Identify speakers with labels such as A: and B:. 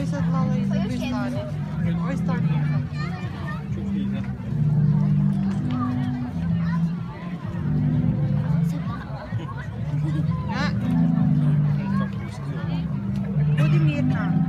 A: arabayı satın almayı izin tane. Ось так.
B: Çok iyi de.
A: Ha? Будемо їхати.